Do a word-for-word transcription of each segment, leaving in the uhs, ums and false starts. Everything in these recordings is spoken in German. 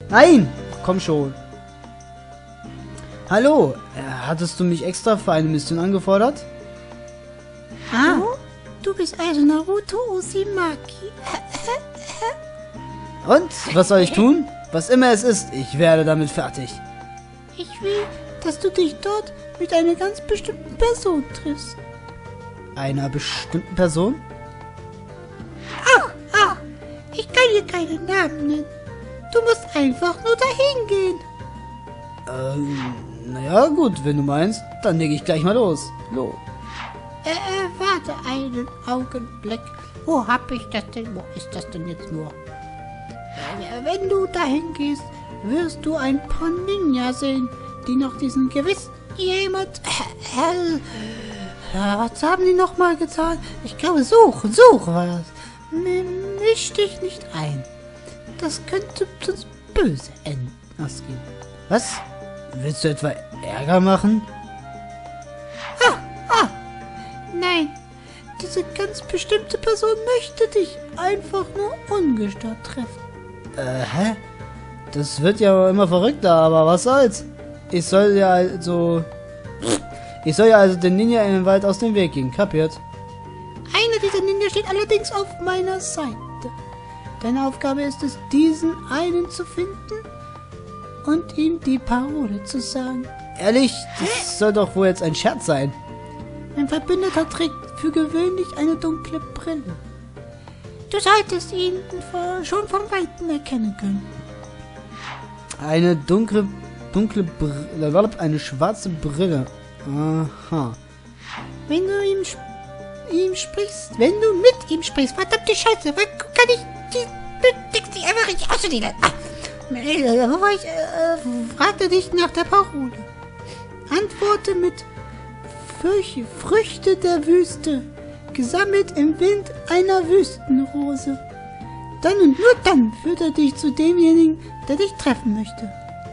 Nein! Komm schon. Hallo, äh, hattest du mich extra für eine Mission angefordert? Ah, du bist also Naruto Uzumaki. Und? Was soll ich tun? Was immer es ist, ich werde damit fertig. Ich will, dass du dich dort mit einer ganz bestimmten Person triffst. Einer bestimmten Person? Ach, ach, ich kann dir keinen Namen nennen. Du musst einfach nur dahin gehen. Ähm, naja, gut, wenn du meinst, dann leg ich gleich mal los. Lo. Äh, äh, warte einen Augenblick. Wo hab ich das denn? Wo ist das denn jetzt nur? Äh, wenn du dahin gehst, wirst du ein paar Ninja sehen, die nach diesem gewissen jemand... Äh, äh, was haben die nochmal getan? Ich glaube, suchen, suchen war das. Misch dich nicht ein. Das könnte sonst böse enden. Ausgehen. Was? Willst du etwa Ärger machen? Ah, ah. Nein, diese ganz bestimmte Person möchte dich einfach nur ungestört treffen. Äh, hä? Das wird ja immer verrückter, aber was soll's? Ich soll ja also... Ich soll ja also den Ninja in den Wald aus dem Weg gehen, kapiert? Einer dieser Ninja steht allerdings auf meiner Seite. Deine Aufgabe ist es, diesen einen zu finden und ihm die Parole zu sagen. Ehrlich? Das soll doch wohl jetzt ein Scherz sein. Ein Verbündeter trägt für gewöhnlich eine dunkle Brille. Du solltest ihn vor, schon von Weitem erkennen können. Eine dunkle, dunkle Brille, eine schwarze Brille. Aha. Wenn du ihm, sp ihm sprichst, wenn du mit ihm sprichst, verdammte Scheiße, kann ich die Text nicht einfach richtig auszunehmen. Ah, wo war ich? Äh, fragte dich nach der Parole. Antworte mit Früche, Früchte der Wüste, gesammelt im Wind einer Wüstenrose. Dann und nur dann führt er dich zu demjenigen, der dich treffen möchte.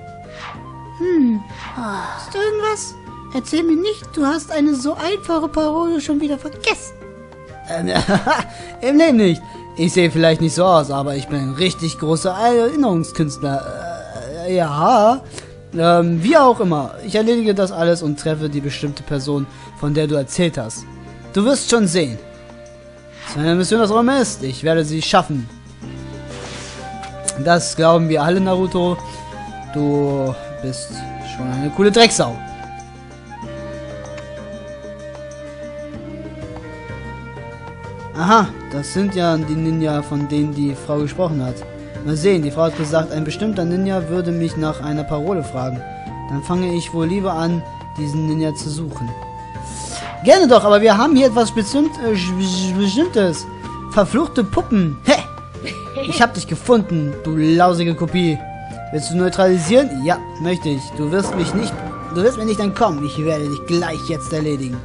Hm, ist irgendwas? Erzähl mir nicht, du hast eine so einfache Parole schon wieder vergessen. Ähm, im Leben nicht. Ich sehe vielleicht nicht so aus, aber ich bin ein richtig großer Erinnerungskünstler. Äh, ja. Ähm, wie auch immer. Ich erledige das alles und treffe die bestimmte Person, von der du erzählt hast. Du wirst schon sehen. Was meine Mission das auch immer ist, ich werde sie schaffen. Das glauben wir alle, Naruto. Du bist schon eine coole Drecksau. Aha, das sind ja die Ninja, von denen die Frau gesprochen hat. Mal sehen, die Frau hat gesagt, ein bestimmter Ninja würde mich nach einer Parole fragen. Dann fange ich wohl lieber an, diesen Ninja zu suchen. Gerne doch, aber wir haben hier etwas Bestimmt, äh, Bestimmtes. Verfluchte Puppen. Hä? Ich hab dich gefunden, du lausige Kopie. Willst du neutralisieren? Ja, möchte ich. Du wirst mich nicht... Du wirst mir nicht entkommen. Ich werde dich gleich jetzt erledigen.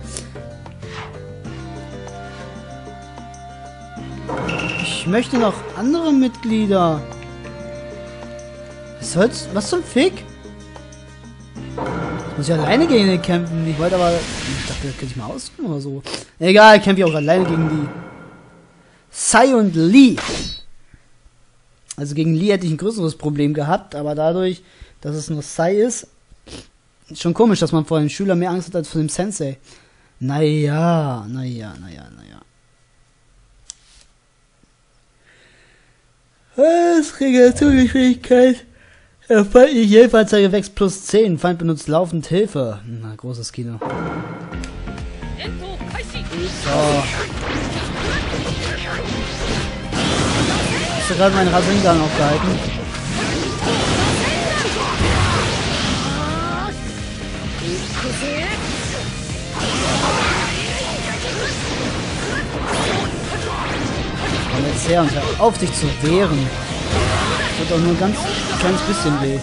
Ich möchte noch andere Mitglieder. Was soll's? Was zum Fick? Ich muss ja alleine gegen den kämpfen. Ich wollte aber... Ich dachte, das könnte ich mal ausführen oder so. Egal, ich kämpfe auch alleine gegen die. Sai und Lee. Also gegen Lee hätte ich ein größeres Problem gehabt, aber dadurch, dass es nur Sai ist, ist schon komisch, dass man vor dem Schüler mehr Angst hat als vor dem Sensei. Naja, naja, naja, naja. Was? Regeneraturgeschwindigkeit. Feindliche Hilfeanzeige wächst plus zehn. Feind benutzt laufend Hilfe. Na, großes Kino. So. Hast du gerade meinen Rasengan aufgehalten? Komm jetzt her und hör auf, dich zu wehren. Das tut auch nur ein ganz kleines bisschen weh.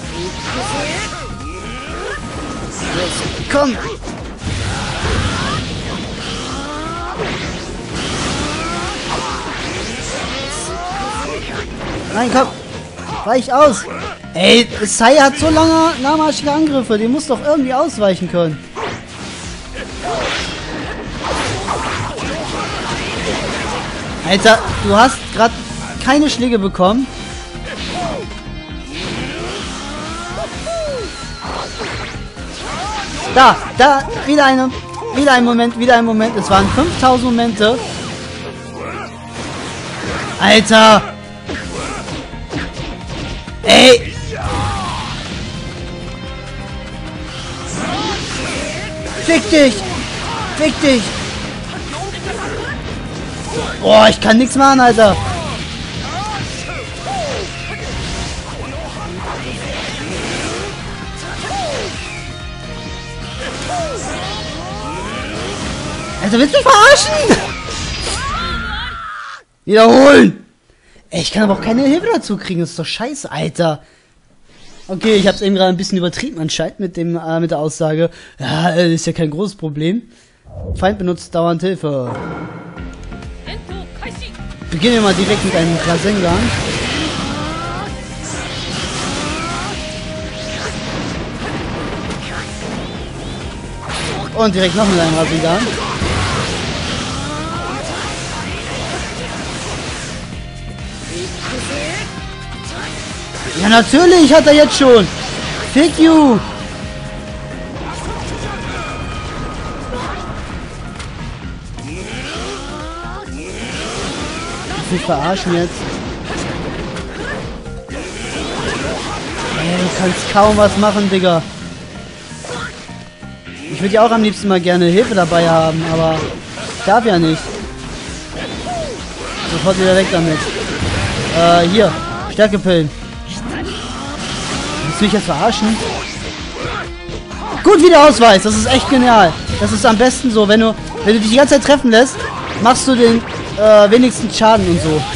Los, komm! Nein, komm! Weich aus! Ey, Sai hat so lange lahmarschige Angriffe, die muss doch irgendwie ausweichen können. Alter, du hast gerade keine Schläge bekommen. Da, da, wieder eine, wieder ein Moment, wieder ein Moment. Es waren fünftausend Momente. Alter! Ey! Fick dich! Fick dich! Boah, ich kann nichts machen, Alter! Alter, willst du mich verarschen? Wiederholen! Ey, ich kann aber auch keine Hilfe dazu kriegen, das ist doch scheiße, Alter. Okay, ich hab's eben gerade ein bisschen übertrieben anscheinend mit dem äh, mit der Aussage. Ja, äh, ist ja kein großes Problem. Feind benutzt dauernd Hilfe. Beginnen wir mal direkt mit einem Rasengan. Und direkt noch mit einem Rasengan. Ja, natürlich hat er jetzt schon. Fick you. Ich will verarschen jetzt. Ey, du kannst kaum was machen, Digga. Ich würde ja auch am liebsten mal gerne Hilfe dabei haben, aber ich darf ja nicht. Sofort wieder weg damit. Äh, hier. Stärkepillen. Willst du mich jetzt verarschen? Gut, wie der Ausweis. Das ist echt genial. Das ist am besten so, wenn du, wenn du dich die ganze Zeit treffen lässt, machst du den äh, wenigsten Schaden und so.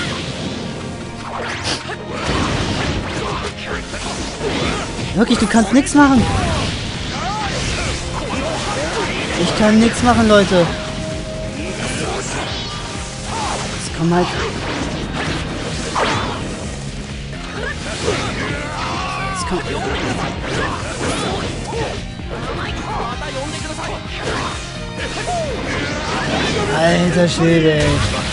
Wirklich, du kannst nichts machen. Ich kann nichts machen, Leute. Das kann halt. Das kann. Alter Schwede, ey.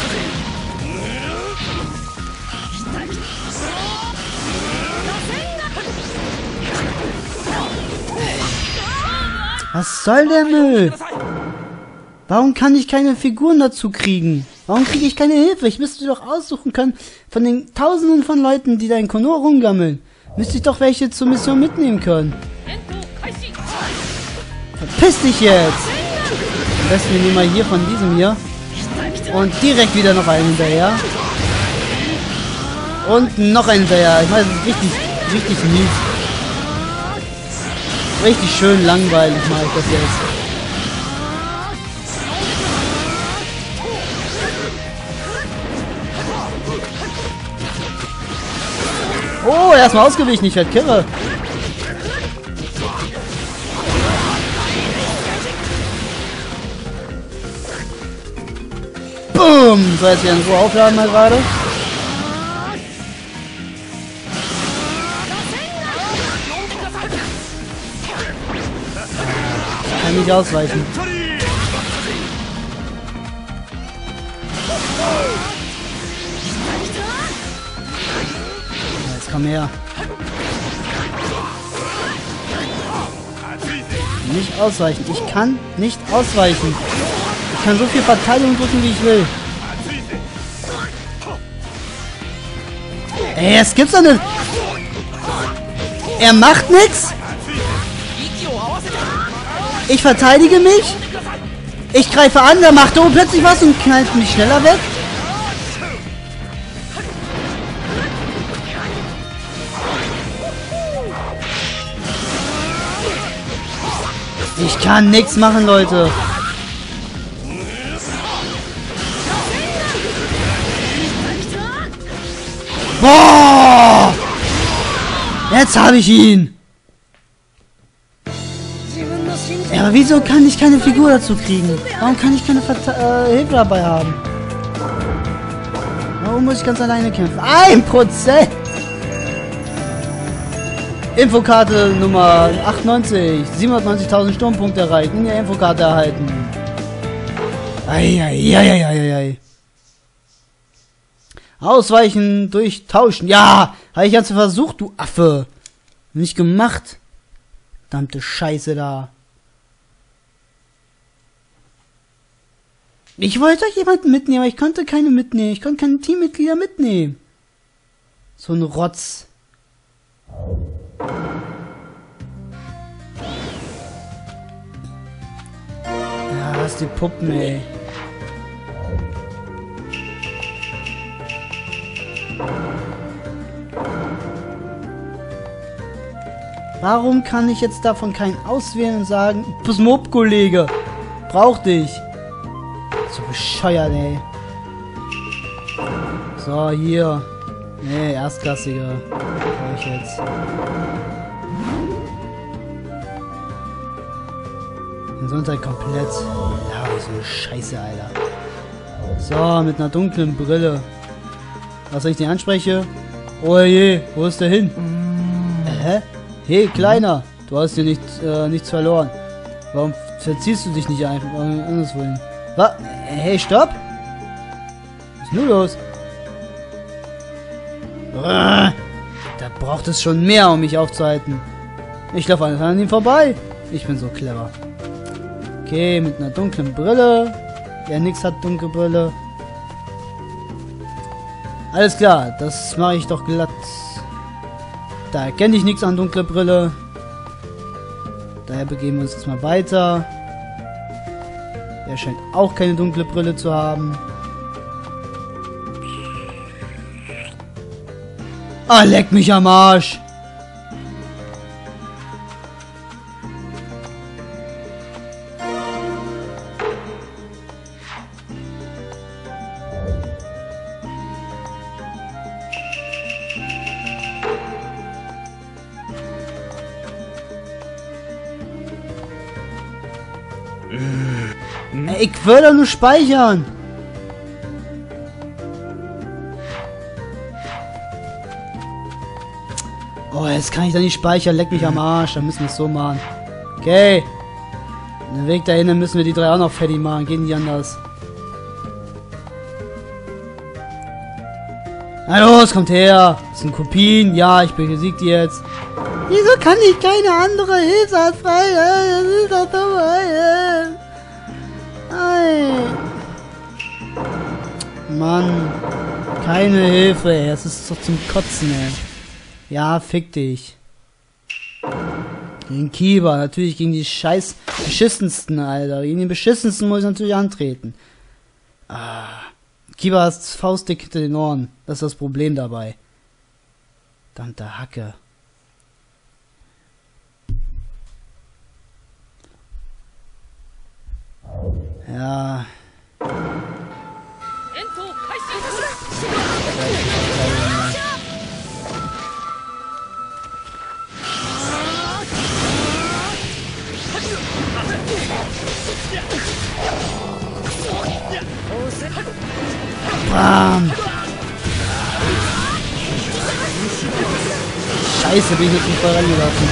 Was soll der Müll? Warum kann ich keine Figuren dazu kriegen? Warum kriege ich keine Hilfe? Ich müsste doch aussuchen können von den Tausenden von Leuten, die da in Konoha rumgammeln. Müsste ich doch welche zur Mission mitnehmen können. Verpiss dich jetzt! Am besten wir nehmen mal hier von diesem hier. Und direkt wieder noch einen hinterher. Und noch einen hinterher. Ich meine, das ist richtig, richtig mies. Richtig schön langweilig mache ich das jetzt. Oh, erstmal ausgewichen, ich werde kirre. Boom! So, jetzt wieder in Ruhe aufladen mal gerade. Kann nicht ausweichen. Jetzt komm her. Nicht ausweichen. Ich kann nicht ausweichen. Ich kann so viel Verteidigung drücken, wie ich will. Ey, es gibt's doch nicht. Er macht nichts. Ich verteidige mich. Ich greife an, der macht oben plötzlich was und knallt mich schneller weg. Ich kann nichts machen, Leute. Boah! Jetzt habe ich ihn. Ja, aber wieso kann ich keine Figur dazu kriegen? Warum kann ich keine Verte äh, Hilfe dabei haben? Warum muss ich ganz alleine kämpfen? Ein Prozent! Infokarte Nummer achtundneunzig. siebenhundertneunzigtausend Sturmpunkte erreichen. Ja, Infokarte erhalten. Eieieiei. Ausweichen durch Tauschen. Ja, habe ich ganz versucht, du Affe. Nicht gemacht. Verdammte Scheiße da. Ich wollte doch jemanden mitnehmen, aber ich konnte keine mitnehmen. Ich konnte keine Teammitglieder mitnehmen. So ein Rotz. Ja, was die Puppen, ey. Warum kann ich jetzt davon keinen auswählen und sagen, Puss Mob, Kollege, brauch dich. So bescheuert, ey. So, hier. Nee, Erstklassiger. Brauch ich jetzt. Den Sonntag komplett. Ja, so eine Scheiße, Alter. So, mit einer dunklen Brille. Was, wenn ich den anspreche? Oh je, wo ist der hin? Mm. Äh, hä? Hey, Kleiner, du hast hier nicht, äh, nichts verloren. Warum verziehst du dich nicht einfach anderswo hin? Was? Hey, stopp! Was ist nun los? Da braucht es schon mehr, um mich aufzuhalten. Ich laufe einfach an ihm vorbei. Ich bin so clever. Okay, mit einer dunklen Brille. Ja, nix hat dunkle Brille. Alles klar, das mache ich doch glatt. Da erkenne ich nichts an dunkle Brille. Daher begeben wir uns jetzt mal weiter. Er scheint auch keine dunkle Brille zu haben. Ah, leck mich am Arsch! Ich will doch nur speichern. Oh, jetzt kann ich da nicht speichern. Leck mich am Arsch. Dann müssen wir es so machen. Okay. Den Weg dahin, dann müssen wir die drei auch noch fertig machen. Geht nicht anders. Na los, kommt her. Das sind Kopien. Ja, ich besiege die jetzt. Wieso kann ich keine andere Hilfe frei? Das ist doch dumm. Mann, keine Hilfe, ey. Das ist doch zum Kotzen, ey. Ja, fick dich. Gegen Kiba, natürlich gegen die scheiß beschissensten, Alter. Gegen den beschissensten muss ich natürlich antreten. Ah. Kiba ist faustdick hinter den Ohren. Das ist das Problem dabei. Verdammte Hacke. Ja. Bam. Scheiße, bin ich jetzt nicht voll rangelaufen.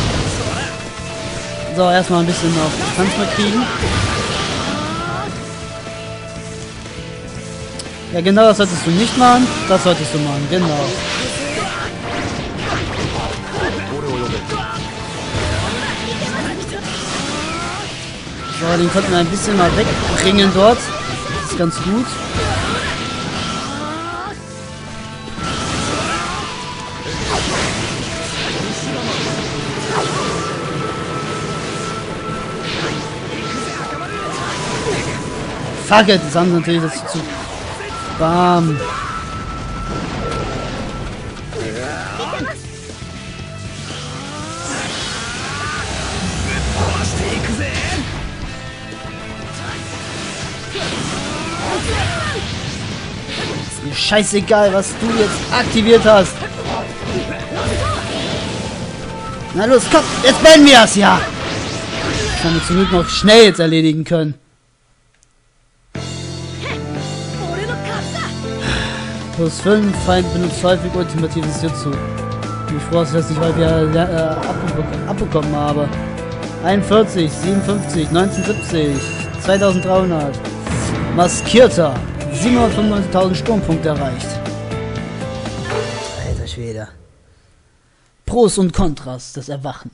So, erstmal ein bisschen auf Distanz mal kriegen. Ja, genau, das solltest du nicht machen. Das solltest du machen, genau. So, den konnten wir ein bisschen mal wegbringen dort. Das ist ganz gut. Fuck it, das haben sie natürlich das zu... Bam. Ist mir scheißegal, was du jetzt aktiviert hast. Na los, komm, jetzt beenden wir es, ja. Das haben wir zum Glück noch schnell jetzt erledigen können. Plus fünf, Feind benutzt häufig ultimatives Jutsu. Ich froh, dass ich das nicht häufiger äh, abbekommen habe. einundvierzig, siebenundfünfzig, neunzehnhundertsiebzig, zweitausenddreihundert. Maskierter. siebenhundertfünfundneunzigtausend Sturmpunkte erreicht. Alter Schwede. Pros und Kontras des Erwachen.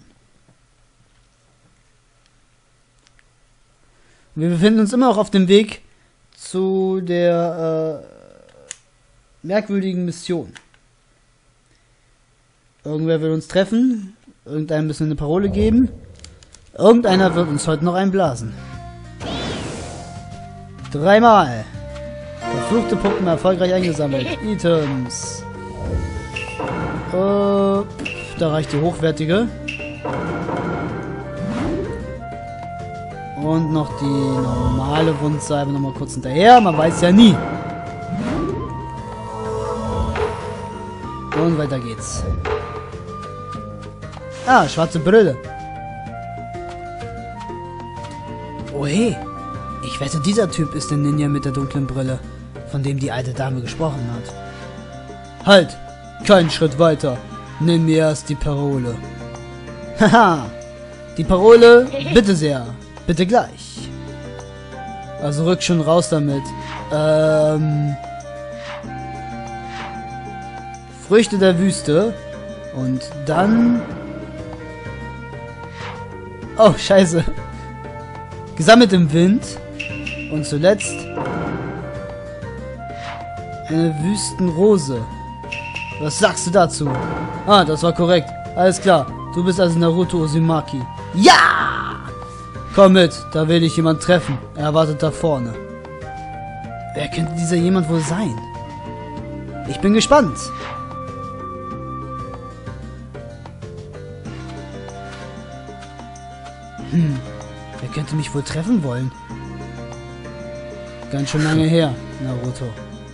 Wir befinden uns immer noch auf dem Weg zu der äh, merkwürdigen Mission. Irgendwer will uns treffen, irgendeinem müssen wir eine Parole geben, irgendeiner wird uns heute noch einblasen. Dreimal. Verfluchte Puppen erfolgreich eingesammelt. Items. Äh, da reicht die hochwertige. Und noch die normale Wundsalbe nochmal kurz hinterher. Man weiß ja nie. Und weiter geht's. Ah, schwarze Brille. Oh hey. Ich wette, dieser Typ ist der Ninja mit der dunklen Brille, von dem die alte Dame gesprochen hat. Halt! Keinen Schritt weiter. Nimm mir erst die Parole. Haha! Die Parole, bitte sehr. Bitte gleich. Also rück schon raus damit. Ähm... Früchte der Wüste. Und dann... Oh, scheiße. Gesammelt im Wind. Und zuletzt... eine Wüstenrose. Was sagst du dazu? Ah, das war korrekt. Alles klar. Du bist also Naruto Uzumaki. Ja! Komm mit, da will dich jemand treffen. Er wartet da vorne. Wer könnte dieser jemand wohl sein? Ich bin gespannt. Hm, wer könnte mich wohl treffen wollen? Ganz schön lange her, Naruto.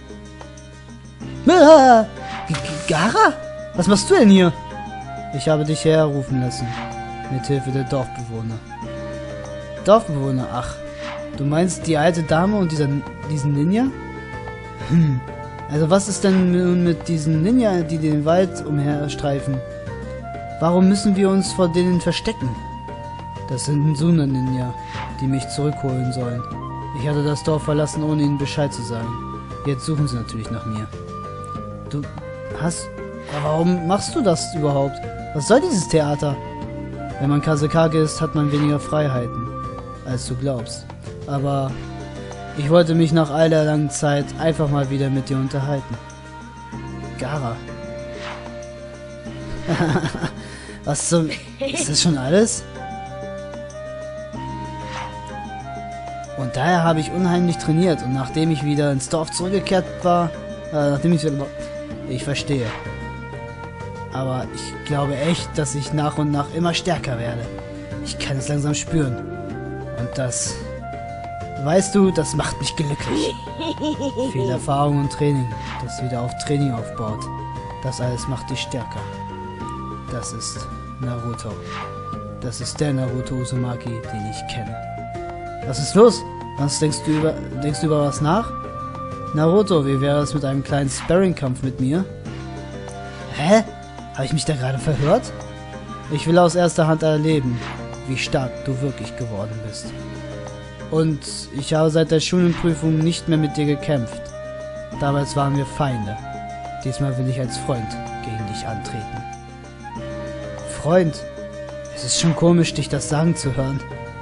Ah, Gaara? Was machst du denn hier? Ich habe dich herrufen lassen. Mit Hilfe der Dorfbewohner. Dorfbewohner, ach. Du meinst die alte Dame und dieser, diesen Ninja? Hm. Also was ist denn nun mit diesen Ninja, die den Wald umherstreifen? Warum müssen wir uns vor denen verstecken? Das sind Suna-Ninja, die mich zurückholen sollen. Ich hatte das Dorf verlassen, ohne ihnen Bescheid zu sagen. Jetzt suchen sie natürlich nach mir. Du hast... Aber warum machst du das überhaupt? Was soll dieses Theater? Wenn man Kazekage ist, hat man weniger Freiheiten, als du glaubst. Aber ich wollte mich nach all der langen Zeit einfach mal wieder mit dir unterhalten. Gaara. Was zum... Ist das schon alles? Und daher habe ich unheimlich trainiert und nachdem ich wieder ins Dorf zurückgekehrt war, äh, nachdem ich wieder... Ich verstehe. Aber ich glaube echt, dass ich nach und nach immer stärker werde. Ich kann es langsam spüren. Und das... Weißt du, das macht mich glücklich. Viel Erfahrung und Training, das wieder auf Training aufbaut. Das alles macht dich stärker. Das ist Naruto. Das ist der Naruto Uzumaki, den ich kenne. Was ist los? Was denkst du über... Denkst du über was nach? Naruto, wie wäre es mit einem kleinen Sparring-Kampf mit mir? Hä? Habe ich mich da gerade verhört? Ich will aus erster Hand erleben, wie stark du wirklich geworden bist. Und ich habe seit der Schulenprüfung nicht mehr mit dir gekämpft. Damals waren wir Feinde. Diesmal will ich als Freund gegen dich antreten. Freund? Es ist schon komisch, dich das sagen zu hören.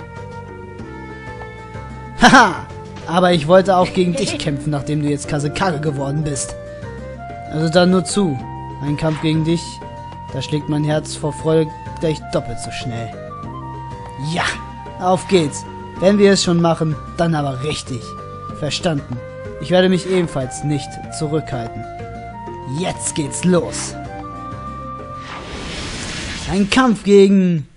Haha! Aber ich wollte auch gegen dich kämpfen, nachdem du jetzt Kazekage geworden bist. Also dann nur zu. Ein Kampf gegen dich, da schlägt mein Herz vor Freude gleich doppelt so schnell. Ja, auf geht's. Wenn wir es schon machen, dann aber richtig. Verstanden. Ich werde mich ebenfalls nicht zurückhalten. Jetzt geht's los. Ein Kampf gegen